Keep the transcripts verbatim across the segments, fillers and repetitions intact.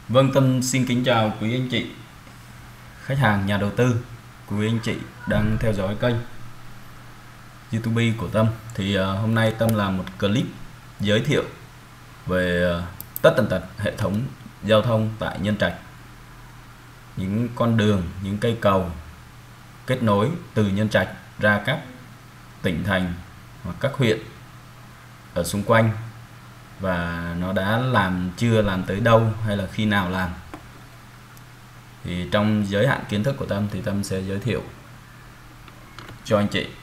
Vâng, Tâm xin kính chào quý anh chị, khách hàng, nhà đầu tư, quý anh chị đang theo dõi kênh YouTube của Tâm. Thì uh, hôm nay Tâm làm một clip giới thiệu về uh, tất tần tật hệ thống giao thông tại Nhân Trạch, những con đường, những cây cầu kết nối từ Nhân Trạch ra các tỉnh thành hoặc các huyện ở xung quanh, và nó đã làm chưa, làm tới đâu hay là khi nào làm. Thì trong giới hạn kiến thức của Tâm thì Tâm sẽ giới thiệu cho anh chị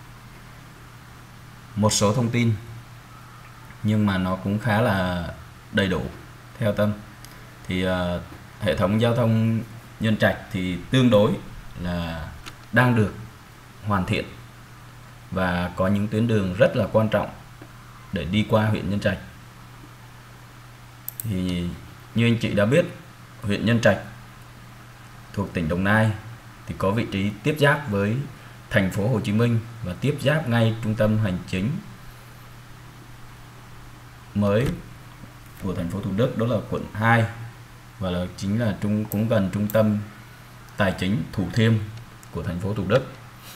một số thông tin, nhưng mà nó cũng khá là đầy đủ theo Tâm. Thì uh, hệ thống giao thông Nhân Trạch thì tương đối là đang được hoàn thiện và có những tuyến đường rất là quan trọng để đi qua huyện Nhân Trạch. Thì như anh chị đã biết, huyện Nhân Trạch thuộc tỉnh Đồng Nai thì có vị trí tiếp giáp với thành phố Hồ Chí Minh và tiếp giáp ngay trung tâm hành chính mới của thành phố Thủ Đức, đó là quận hai, và là chính là trung cũng gần trung tâm tài chính Thủ Thiêm của thành phố Thủ Đức,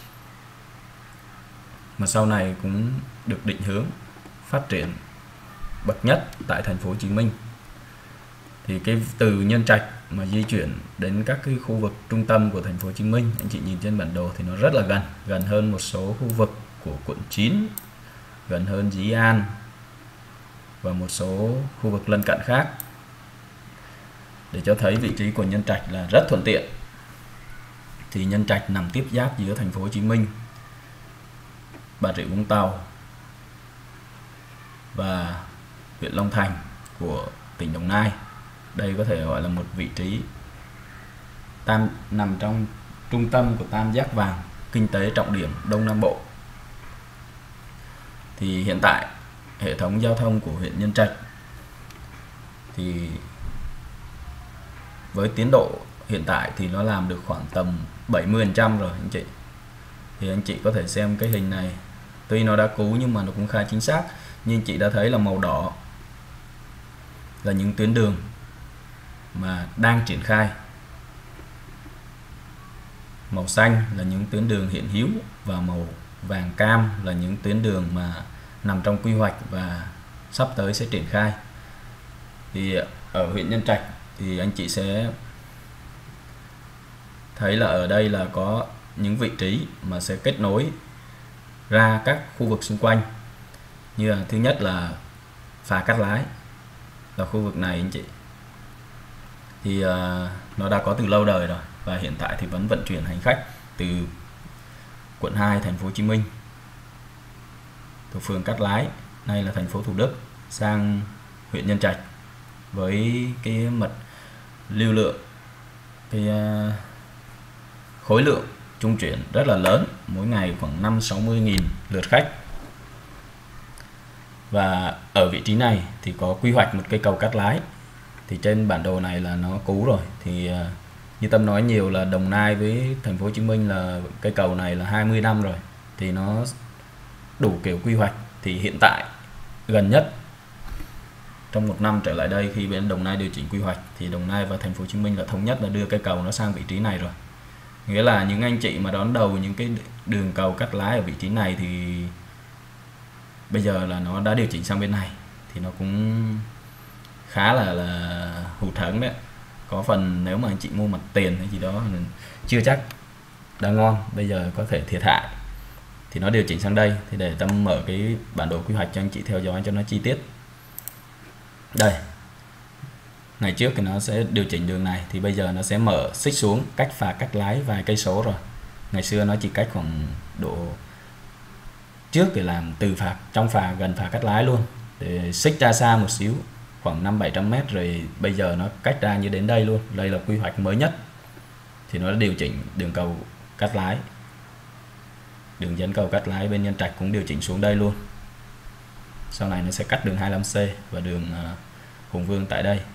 mà sau này cũng được định hướng phát triển bậc nhất tại thành phố Hồ Chí Minh. Thì cái từ Nhân Trạch mà di chuyển đến các cái khu vực trung tâm của thành phố Hồ Chí Minh, anh chị nhìn trên bản đồ thì nó rất là gần, gần hơn một số khu vực của quận chín, gần hơn Dĩ An và một số khu vực lân cận khác, để cho thấy vị trí của Nhân Trạch là rất thuận tiện. Thì Nhân Trạch nằm tiếp giáp giữa thành phố Hồ Chí Minh, Bà Rịa Vũng Tàu và huyện Long Thành của tỉnh Đồng Nai. Đây có thể gọi là một vị trí tam nằm trong trung tâm của tam giác vàng kinh tế trọng điểm Đông Nam Bộ. Thì hiện tại hệ thống giao thông của huyện Nhân Trạch thì với tiến độ hiện tại thì nó làm được khoảng tầm bảy mươi phần trăm rồi anh chị. Thì anh chị có thể xem cái hình này, tuy nó đã cũ nhưng mà nó cũng khá chính xác. Nhưng anh chị đã thấy là màu đỏ là những tuyến đường mà đang triển khai, màu xanh là những tuyến đường hiện hữu, và màu vàng cam là những tuyến đường mà nằm trong quy hoạch và sắp tới sẽ triển khai. Thì ở huyện Nhân Trạch thì anh chị sẽ thấy là ở đây là có những vị trí mà sẽ kết nối ra các khu vực xung quanh. Như là thứ nhất là phà Cát Lái, là khu vực này anh chị, thì uh, nó đã có từ lâu đời rồi, và hiện tại thì vẫn vận chuyển hành khách từ quận hai thành phố Hồ Chí Minh, từ phường Cát Lái, nay là thành phố Thủ Đức, sang huyện Nhân Trạch với cái mật lưu lượng, cái uh, khối lượng trung chuyển rất là lớn, mỗi ngày khoảng năm sáu mươi nghìn lượt khách. Và ở vị trí này thì có quy hoạch một cây cầu Cát Lái. Thì trên bản đồ này là nó cũ rồi, thì uh, như Tâm nói nhiều là Đồng Nai với thành phố Hồ Chí Minh là cây cầu này là hai mươi năm rồi, thì nó đủ kiểu quy hoạch. Thì hiện tại gần nhất trong một năm trở lại đây, khi bên Đồng Nai điều chỉnh quy hoạch thì Đồng Nai và thành phố Hồ Chí Minh là thống nhất là đưa cây cầu nó sang vị trí này rồi. Nghĩa là những anh chị mà đón đầu những cái đường cầu Cát Lái ở vị trí này thì bây giờ là nó đã điều chỉnh sang bên này, thì nó cũng khá là là hụt hẫng đấy. Có phần nếu mà anh chị mua mặt tiền hay gì đó chưa chắc đã ngon, bây giờ có thể thiệt hại. Thì nó điều chỉnh sang đây, thì để Tâm mở cái bản đồ quy hoạch cho anh chị theo dõi cho nó chi tiết. Đây, ngày trước thì nó sẽ điều chỉnh đường này, thì bây giờ nó sẽ mở xích xuống cách phà Cát Lái vài cây số rồi. Ngày xưa nó chỉ cách khoảng độ, trước thì làm từ phà trong phà gần phà Cát Lái luôn, để xích ra xa một xíu khoảng năm bảy trăm mét, rồi bây giờ nó cách ra như đến đây luôn. Đây là quy hoạch mới nhất, thì nó đã điều chỉnh đường cầu Cát Lái, đường dẫn cầu Cát Lái bên Nhân Trạch cũng điều chỉnh xuống đây luôn. Sau này nó sẽ cắt đường hai mươi lăm C và đường uh, Hùng Vương tại đây.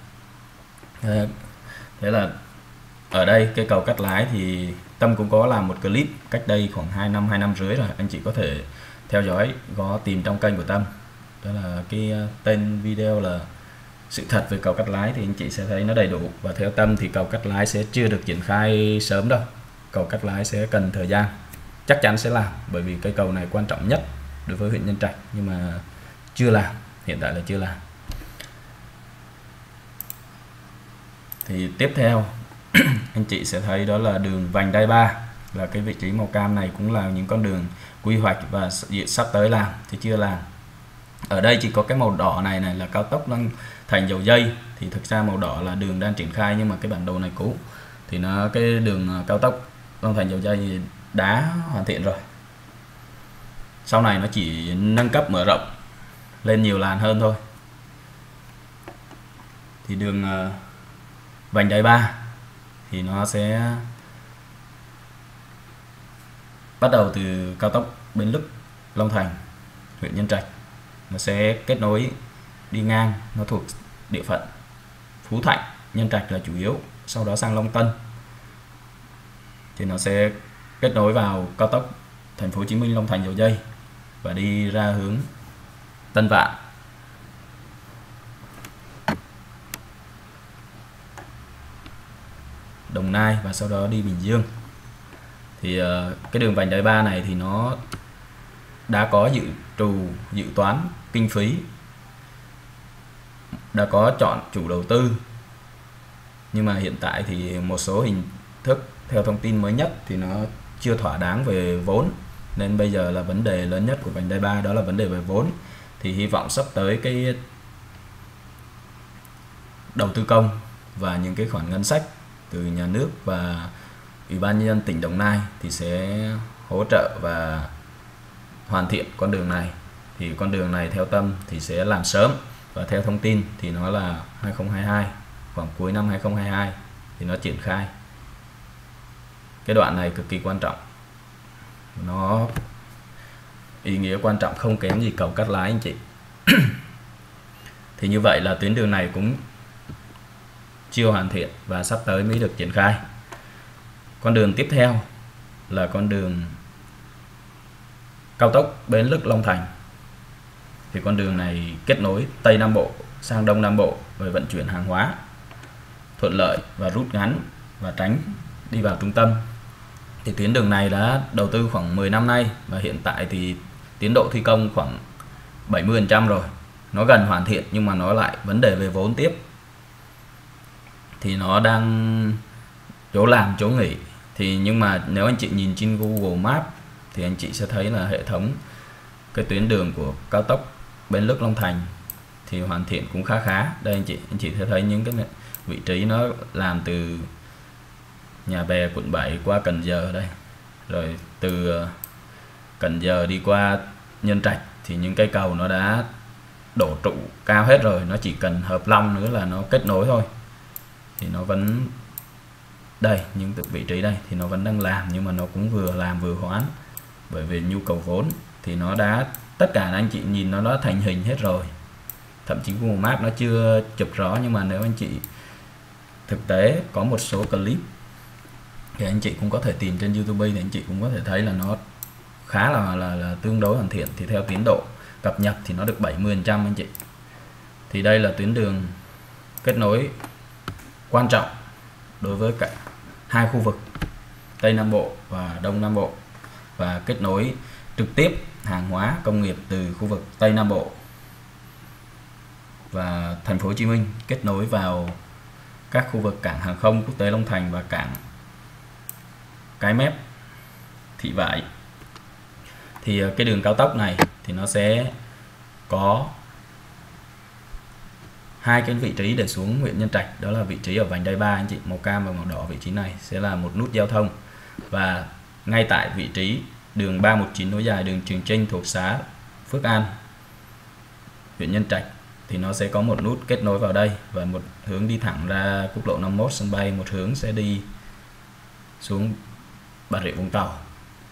Thế là ở đây cây cầu Cát Lái thì Tâm cũng có làm một clip cách đây khoảng hai năm, hai năm rưỡi rồi. Anh chị có thể theo dõi, có tìm trong kênh của Tâm. Đó là cái tên video là sự thật về cầu Cát Lái thì anh chị sẽ thấy nó đầy đủ, và theo Tâm thì cầu Cát Lái sẽ chưa được triển khai sớm đâu. Cầu Cát Lái sẽ cần thời gian, chắc chắn sẽ làm, bởi vì cây cầu này quan trọng nhất đối với huyện Nhân Trạch, nhưng mà chưa làm, hiện tại là chưa làm. Thì tiếp theo anh chị sẽ thấy đó là đường vành đai ba, là cái vị trí màu cam này cũng là những con đường quy hoạch và sắp tới làm thì chưa làm. Ở đây chỉ có cái màu đỏ này này là cao tốc Long Thành Dầu Dây, thì thực ra màu đỏ là đường đang triển khai, nhưng mà cái bản đồ này cũ, thì nó cái đường cao tốc Long Thành Dầu Dây đã hoàn thiện rồi. Sau này nó chỉ nâng cấp mở rộng lên nhiều làn hơn thôi. Thì đường vành đai ba thì nó sẽ bắt đầu từ cao tốc Bến Lức Long Thành huyện Nhân Trạch, nó sẽ kết nối đi ngang, nó thuộc địa phận Phú Thạnh, Nhân Trạch là chủ yếu, sau đó sang Long Tân thì nó sẽ kết nối vào cao tốc Thành phố Hồ Chí Minh Long Thành Dầu Dây và đi ra hướng Tân Vạn, Đồng Nai và sau đó đi Bình Dương. Thì uh, cái đường vành đai ba này thì nó đã có dự trù dự toán kinh phí, đã có chọn chủ đầu tư, nhưng mà hiện tại thì một số hình thức theo thông tin mới nhất thì nó chưa thỏa đáng về vốn, nên bây giờ là vấn đề lớn nhất của vành đai ba đó là vấn đề về vốn. Thì hy vọng sắp tới cái đầu tư công và những cái khoản ngân sách từ nhà nước và Ủy ban nhân dân tỉnh Đồng Nai thì sẽ hỗ trợ và hoàn thiện con đường này. Thì con đường này theo Tâm thì sẽ làm sớm, và theo thông tin thì nó là hai không hai hai, khoảng cuối năm hai không hai hai thì nó triển khai. Cái đoạn này cực kỳ quan trọng, nó ý nghĩa quan trọng không kém gì cầu Cát Lái anh chị. Thì như vậy là tuyến đường này cũng chưa hoàn thiện và sắp tới mới được triển khai. Con đường tiếp theo là con đường cao tốc Bến Lức Long Thành. Thì con đường này kết nối Tây Nam Bộ sang Đông Nam Bộ về vận chuyển hàng hóa, thuận lợi và rút ngắn và tránh đi vào trung tâm. Thì tuyến đường này đã đầu tư khoảng mười năm nay, và hiện tại thì tiến độ thi công khoảng bảy mươi phần trăm rồi. Nó gần hoàn thiện nhưng mà nó lại vấn đề về vốn tiếp. Thì nó đang chỗ làm chỗ nghỉ. Thì nhưng mà nếu anh chị nhìn trên Google Maps thì anh chị sẽ thấy là hệ thống cái tuyến đường của cao tốc Bến Lức Long Thành thì hoàn thiện cũng khá khá. Đây anh chị anh chị sẽ thấy những cái vị trí nó làm từ Nhà Bè quận bảy qua Cần Giờ đây, rồi từ Cần Giờ đi qua Nhân Trạch thì những cây cầu nó đã đổ trụ cao hết rồi, nó chỉ cần hợp long nữa là nó kết nối thôi. Thì nó vẫn đây, những vị trí đây thì nó vẫn đang làm, nhưng mà nó cũng vừa làm vừa hoãn bởi vì nhu cầu vốn. Thì nó đã tất cả anh chị nhìn nó đã thành hình hết rồi, thậm chí Google Maps nó chưa chụp rõ, nhưng mà nếu anh chị thực tế có một số clip thì anh chị cũng có thể tìm trên YouTube, thì anh chị cũng có thể thấy là nó khá là là, là tương đối hoàn thiện. Thì theo tiến độ cập nhật thì nó được bảy mươi phần trăm anh chị. Thì đây là tuyến đường kết nối quan trọng đối với cả hai khu vực Tây Nam Bộ và Đông Nam Bộ, và kết nối trực tiếp hàng hóa công nghiệp từ khu vực Tây Nam Bộ và Thành phố Hồ Chí Minh, kết nối vào các khu vực cảng hàng không quốc tế Long Thành và cảng Cái Mép, Thị Vải. Thì cái đường cao tốc này thì nó sẽ có hai cái vị trí để xuống huyện Nhân Trạch, đó là vị trí ở vành đai ba anh chị, màu cam và màu đỏ. Vị trí này sẽ là một nút giao thông, và ngay tại vị trí đường ba một chín nối dài đường Trường Chinh thuộc xã Phước An, huyện Nhân Trạch thì nó sẽ có một nút kết nối vào đây, và một hướng đi thẳng ra quốc lộ năm mươi mốt sân bay, một hướng sẽ đi xuống Bà Rịa Vũng Tàu.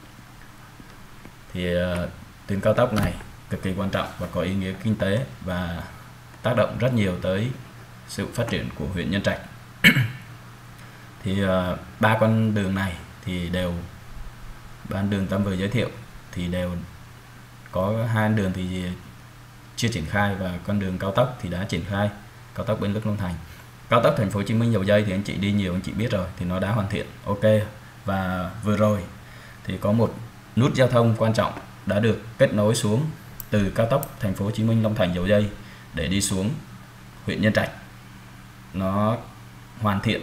Thì uh, tuyến cao tốc này cực kỳ quan trọng và có ý nghĩa kinh tế và tác động rất nhiều tới sự phát triển của huyện Nhân Trạch. Thì uh, ba con đường này thì đều ban đường Tâm vừa giới thiệu thì đều có hai đường thì chưa triển khai, và con đường cao tốc thì đã triển khai. cao tốc Bến Lức Long Thành. Cao tốc Thành phố Hồ Chí Minh Dầu Giây thì anh chị đi nhiều, anh chị biết rồi, thì nó đã hoàn thiện ok. Và vừa rồi thì có một nút giao thông quan trọng đã được kết nối xuống từ cao tốc Thành phố Hồ Chí Minh Long Thành Dầu Giây để đi xuống huyện Nhân Trạch. Nó hoàn thiện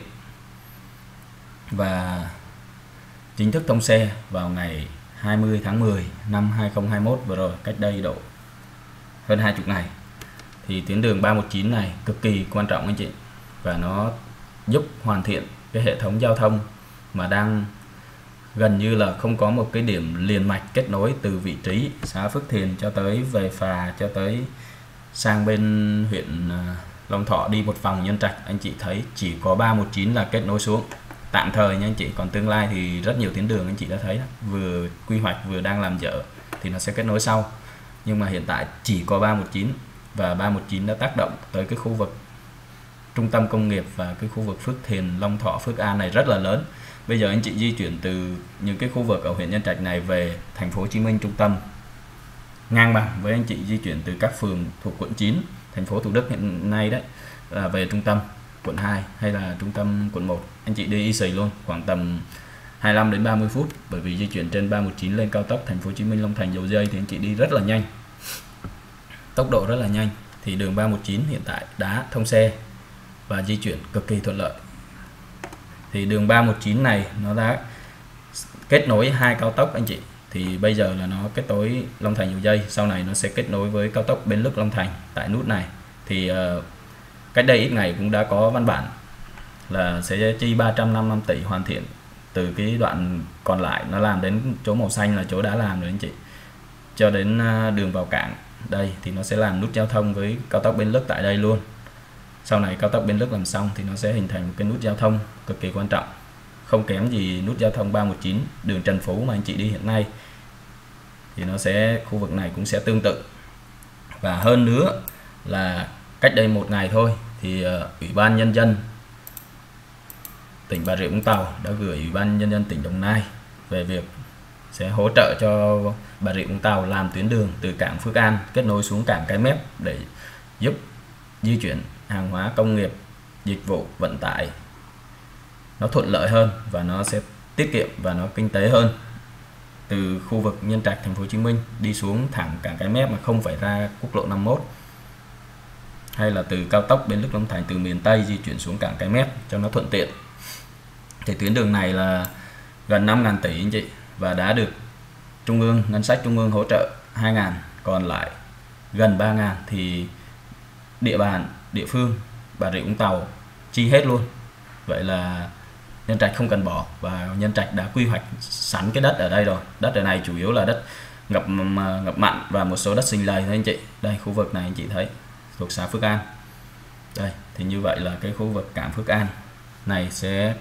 và chính thức thông xe vào ngày hai mươi tháng mười năm hai nghìn không trăm hai mươi mốt vừa rồi, cách đây độ hơn hai mươi ngày. Thì tuyến đường ba một chín này cực kỳ quan trọng anh chị, và nó giúp hoàn thiện cái hệ thống giao thông mà đang gần như là không có một cái điểm liền mạch kết nối từ vị trí xã Phước Thiền cho tới về phà cho tới sang bên huyện Long Thọ đi một vòng Nhân Trạch. Anh chị thấy chỉ có ba một chín là kết nối xuống tạm thời nha anh chị, còn tương lai thì rất nhiều tuyến đường anh chị đã thấy đó, vừa quy hoạch vừa đang làm dở thì nó sẽ kết nối sau, nhưng mà hiện tại chỉ có ba một chín, và ba một chín đã tác động tới cái khu vực trung tâm công nghiệp và cái khu vực Phước Thiền, Long Thọ, Phước An này rất là lớn. Bây giờ anh chị di chuyển từ những cái khu vực ở huyện Nhân Trạch này về Thành phố Hồ Chí Minh trung tâm ngang bằng với anh chị di chuyển từ các phường thuộc quận chín thành phố Thủ Đức hiện nay đấy, là về trung tâm quận hai hay là trung tâm quận một, anh chị đi easy luôn, khoảng tầm hai mươi lăm đến ba mươi phút, bởi vì di chuyển trên ba một chín lên cao tốc Thành phố Hồ Chí Minh Long Thành Dầu Giây thì anh chị đi rất là nhanh, tốc độ rất là nhanh. Thì đường ba một chín hiện tại đã thông xe và di chuyển cực kỳ thuận lợi. Thì đường ba một chín này nó đã kết nối hai cao tốc anh chị, thì bây giờ là nó kết nối Long Thành Dầu Giây, sau này nó sẽ kết nối với cao tốc Bến Lức Long Thành tại nút này. Thì uh, cách đây ít ngày cũng đã có văn bản là sẽ chi ba trăm năm mươi lăm tỷ hoàn thiện từ cái đoạn còn lại, nó làm đến chỗ màu xanh là chỗ đã làm rồi anh chị, cho đến uh, đường vào cảng đây thì nó sẽ làm nút giao thông với cao tốc Bến Lức tại đây luôn. Sau này cao tốc Bến Lức làm xong thì nó sẽ hình thành một cái nút giao thông cực kỳ quan trọng, không kém gì nút giao thông ba một chín đường Trần Phú mà anh chị đi hiện nay, thì nó sẽ khu vực này cũng sẽ tương tự. Và hơn nữa là cách đây một ngày thôi thì uh, Ủy ban Nhân dân tỉnh Bà Rịa Vũng Tàu đã gửi Ủy ban Nhân dân tỉnh Đồng Nai về việc sẽ hỗ trợ cho Bà Rịa Vũng Tàu làm tuyến đường từ cảng Phước An kết nối xuống cảng Cái Mép để giúp di chuyển hàng hóa công nghiệp, dịch vụ, vận tải nó thuận lợi hơn và nó sẽ tiết kiệm và nó kinh tế hơn, từ khu vực Nhân Trạch Thành phố Hồ Chí Minh đi xuống thẳng cảng Cái Mép mà không phải ra quốc lộ năm mươi mốt, hay là từ cao tốc Bến Lức Long Thành từ miền Tây di chuyển xuống cảng Cái Mép cho nó thuận tiện. Thì tuyến đường này là gần năm nghìn tỷ anh chị, và đã được Trung ương, ngân sách Trung ương hỗ trợ hai nghìn, còn lại gần ba nghìn thì địa bàn địa phương Bà Rịa Vũng Tàu chi hết luôn. Vậy là Nhân Trạch không cần bỏ, và Nhân Trạch đã quy hoạch sẵn cái đất ở đây rồi. Đất ở này chủ yếu là đất ngập ngập mặn và một số đất sinh lời thôi anh chị. Đây khu vực này anh chị thấy thuộc xã Phước An. Đây thì như vậy là cái khu vực cảng Phước An này sẽ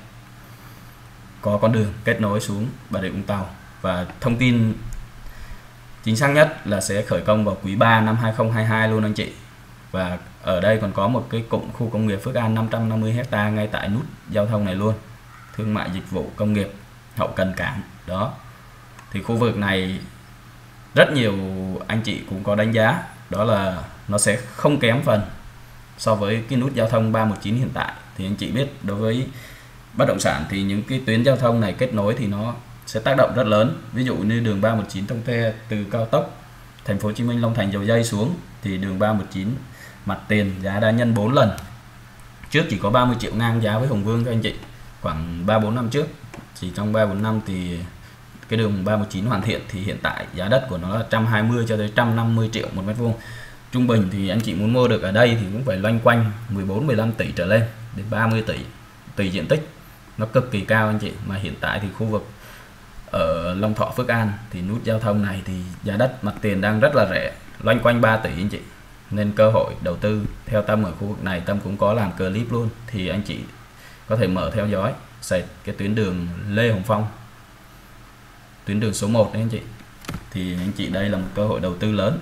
có con đường kết nối xuống Bà Rịa Vũng Tàu, và thông tin chính xác nhất là sẽ khởi công vào quý ba năm hai nghìn không trăm hai mươi hai luôn anh chị. Và ở đây còn có một cái cụm khu công nghiệp Phước An năm trăm năm mươi héc-ta ngay tại nút giao thông này luôn, thương mại, dịch vụ, công nghiệp, hậu cần, cảng đó. Thì khu vực này rất nhiều anh chị cũng có đánh giá đó là nó sẽ không kém phần so với cái nút giao thông ba một chín hiện tại. Thì anh chị biết đối với bất động sản thì những cái tuyến giao thông này kết nối thì nó sẽ tác động rất lớn. Ví dụ như đường ba một chín thông xe từ cao tốc Thành phố Hồ Chí Minh Long Thành Dầu Giây xuống thì đường ba một chín mặt tiền giá đã nhân bốn lần. Trước chỉ có ba mươi triệu ngang giá với Hùng Vương thôi anh chị, khoảng ba bốn năm trước. Chỉ trong ba bốn năm thì cái đường ba một chín hoàn thiện thì hiện tại giá đất của nó là một trăm hai mươi cho tới một trăm năm mươi triệu một mét vuông. Trung bình thì anh chị muốn mua được ở đây thì cũng phải loanh quanh mười bốn mười lăm tỷ trở lên đến ba mươi tỷ tùy diện tích. Nó cực kỳ cao anh chị, mà hiện tại thì khu vực ở Long Thọ, Phước An thì nút giao thông này thì giá đất mặt tiền đang rất là rẻ, loanh quanh ba tỷ anh chị. Nên cơ hội đầu tư theo Tâm ở khu vực này, Tâm cũng có làm clip luôn, thì anh chị có thể mở theo dõi sạch cái tuyến đường Lê Hồng Phong, tuyến đường số một đấy anh chị. Thì anh chị đây là một cơ hội đầu tư lớn.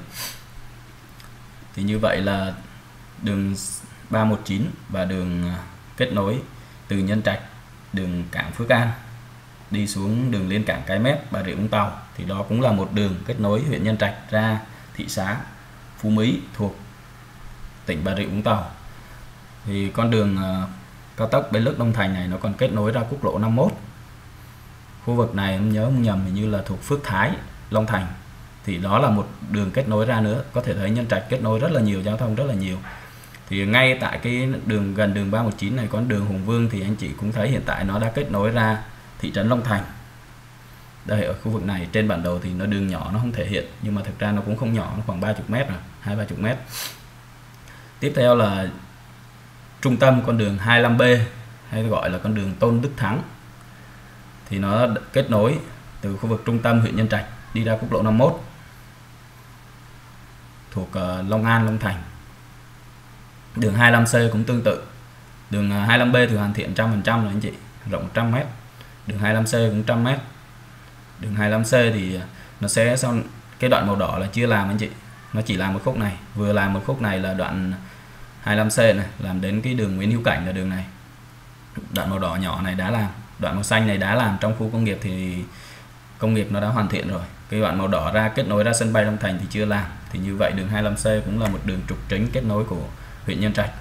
Thì như vậy là đường ba một chín và đường kết nối từ Nhân Trạch, đường cảng Phước An đi xuống đường liên cảng Cái Mép, Bà Rịa Vũng Tàu, thì đó cũng là một đường kết nối huyện Nhân Trạch ra thị xã Phú Mỹ thuộc tỉnh Bà Rịa Vũng Tàu. Thì con đường uh, cao tốc Bến Lức Long Thành này nó còn kết nối ra quốc lộ năm mốt. Khu vực này em nhớ không nhầm hình như là thuộc Phước Thái, Long Thành. Thì đó là một đường kết nối ra nữa. Có thể thấy Nhân Trạch kết nối rất là nhiều, giao thông rất là nhiều. Thì ngay tại cái đường gần đường ba một chín này có đường Hùng Vương, thì anh chị cũng thấy hiện tại nó đã kết nối ra thị trấn Long Thành. Đây, ở khu vực này trên bản đồ thì nó đường nhỏ nó không thể hiện, nhưng mà thực ra nó cũng không nhỏ, nó khoảng ba mươi mét rồi, hai ba mươi mét. Tiếp theo là trung tâm con đường hai mươi lăm B, hay gọi là con đường Tôn Đức Thắng. Thì nó kết nối từ khu vực trung tâm huyện Nhân Trạch đi ra quốc lộ năm mốt thuộc uh, Long An, Long Thành. Đường hai mươi lăm C cũng tương tự. Đường uh, hai mươi lăm B thì hoàn thiện một trăm phần trăm rồi anh chị, rộng một trăm mét. Đường hai mươi lăm C cũng một trăm mét. Đường hai mươi lăm C thì nó sẽ sau cái đoạn màu đỏ là chưa làm anh chị, nó chỉ làm một khúc này, vừa làm một khúc này là đoạn hai mươi lăm C này, làm đến cái đường Nguyễn Hữu Cảnh là đường này. Đoạn màu đỏ nhỏ này đã làm, đoạn màu xanh này đã làm. Trong khu công nghiệp thì công nghiệp nó đã hoàn thiện rồi. Cái đoạn màu đỏ ra kết nối ra sân bay Long Thành thì chưa làm. Thì như vậy đường hai mươi lăm C cũng là một đường trục chính kết nối của huyện Nhân Trạch.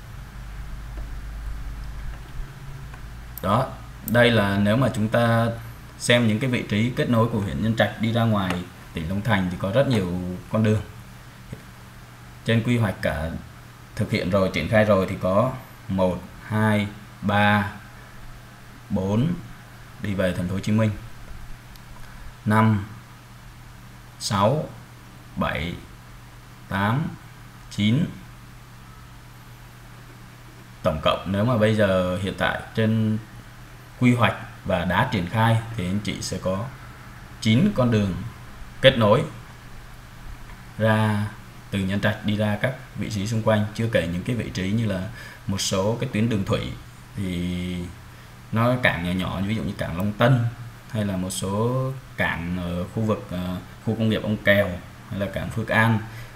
Đó, đây là nếu mà chúng ta xem những cái vị trí kết nối của huyện Nhân Trạch đi ra ngoài tỉnh Long Thành thì có rất nhiều con đường. Trên quy hoạch cả thực hiện rồi, triển khai rồi thì có một, hai, ba, bốn đi về thành phố Hồ Chí Minh, năm, sáu, bảy, tám, chín. Tổng cộng nếu mà bây giờ hiện tại trên quy hoạch và đã triển khai thì anh chị sẽ có chín con đường kết nối ra từ Nhân Trạch đi ra các vị trí xung quanh, chưa kể những cái vị trí như là một số cái tuyến đường thủy thì nó cảng nhỏ nhỏ, ví dụ như cảng Long Tân, hay là một số cảng ở khu vực uh, khu công nghiệp Ông Kèo, hay là cảng Phước An.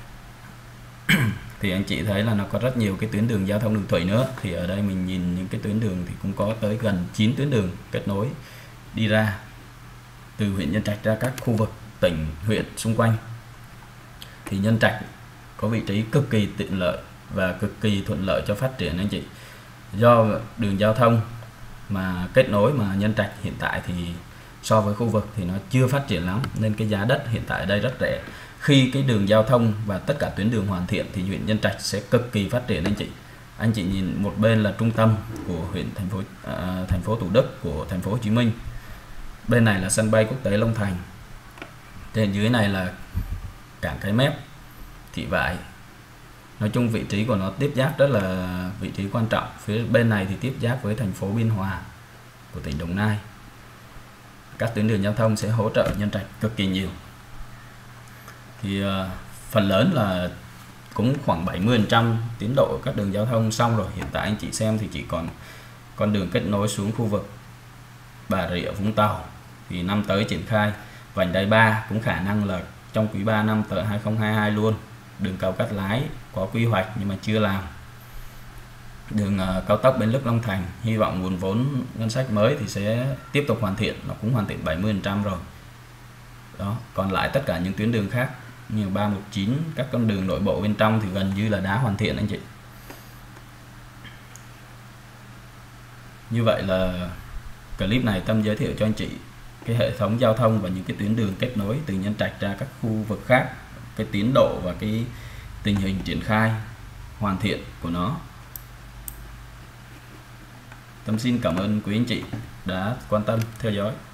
Thì anh chị thấy là nó có rất nhiều cái tuyến đường giao thông đường thủy nữa. Thì ở đây mình nhìn những cái tuyến đường thì cũng có tới gần chín tuyến đường kết nối đi ra từ huyện Nhân Trạch ra các khu vực tỉnh, huyện xung quanh. Thì Nhân Trạch có vị trí cực kỳ tiện lợi và cực kỳ thuận lợi cho phát triển anh chị. Do đường giao thông mà kết nối mà Nhân Trạch hiện tại thì so với khu vực thì nó chưa phát triển lắm, nên cái giá đất hiện tại ở đây rất rẻ. Khi cái đường giao thông và tất cả tuyến đường hoàn thiện thì huyện Nhân Trạch sẽ cực kỳ phát triển anh chị. Anh chị nhìn một bên là trung tâm của huyện thành phố à, thành phố Thủ Đức của thành phố Hồ Chí Minh. Bên này là sân bay quốc tế Long Thành. Trên dưới này là cảng Cái Mép, Thị Vải. Nói chung vị trí của nó tiếp giáp rất là vị trí quan trọng. Phía bên này thì tiếp giáp với thành phố Biên Hòa của tỉnh Đồng Nai. Các tuyến đường giao thông sẽ hỗ trợ Nhân Trạch cực kỳ nhiều. Thì uh, phần lớn là cũng khoảng bảy mươi phần trăm tiến độ các đường giao thông xong rồi. Hiện tại anh chị xem thì chỉ còn con đường kết nối xuống khu vực Bà Rịa, Vũng Tàu thì năm tới triển khai. Vành đai ba cũng khả năng là trong quý ba năm tới hai không hai hai luôn. Đường cao Cát Lái có quy hoạch nhưng mà chưa làm. Đường uh, cao tốc Bến Lức Long Thành hy vọng nguồn vốn ngân sách mới thì sẽ tiếp tục hoàn thiện, nó cũng hoàn thiện bảy mươi phần trăm rồi. Đó, còn lại tất cả những tuyến đường khác như ba một chín, các con đường nội bộ bên trong thì gần như là đã hoàn thiện anh chị. Như vậy là clip này Tâm giới thiệu cho anh chị cái hệ thống giao thông và những cái tuyến đường kết nối từ Nhân Trạch ra các khu vực khác, cái tiến độ và cái tình hình triển khai hoàn thiện của nó. Tâm xin cảm ơn quý anh chị đã quan tâm theo dõi.